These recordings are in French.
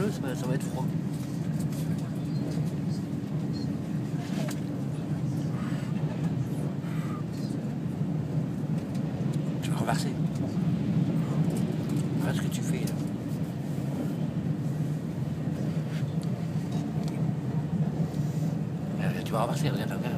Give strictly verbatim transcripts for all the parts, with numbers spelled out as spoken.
peu, ça va, ça va être froid. Tu vas reverser. Voilà ce que tu fais là. Euh, Tu vas reverser, regarde, regarde.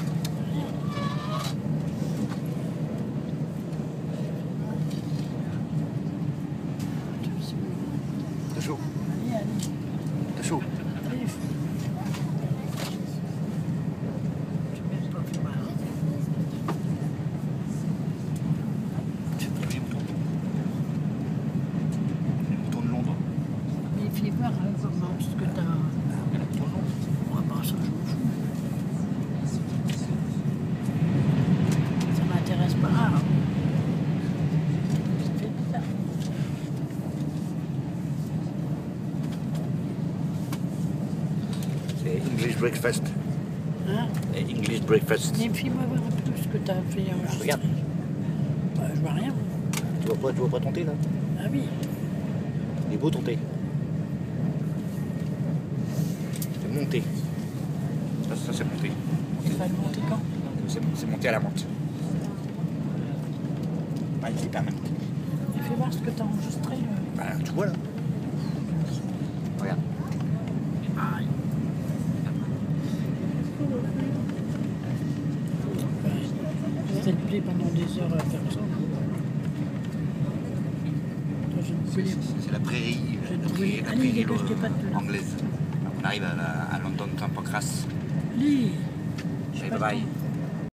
T'as chaud. Allez, allez. T'as chaud. Allez. Tu m'aimes pas faire mal. Tu veux les moutons. Les moutons de Londres. Mais fais voir hein, comment ce que t'as. Les moutons de Londres. Moi, par ça, je m'en fous. Ça m'intéresse pas. Ah. Ça fait bizarre. C'est English breakfast. Hein? Et English breakfast. Mais fais-moi voir un peu ce que t'as fait enregistrer. Regarde. Bah, je vois rien. Tu vois pas, tu vois pas ton thé là? Ah oui. Il est beau ton thé. C'est mon thé. Ça, ça c'est mon thé. Il va le monter quand? C'est c'est monté à la menthe. Ah, il est hyper même. Et fais voir ce que t'as enregistré. euh. Bah, tu vois là. Regarde. Aïe. Ça te plaît pendant des heures à faire ça. Toi, je ne C'est- connais c'est- C'est la prairie, Je la ne prairie, connais- la Allez, prairie dégage tes euh, pattes de là. anglaise. On arrive à, la- à London Saint Pancras. Lis. Allez, bye bye.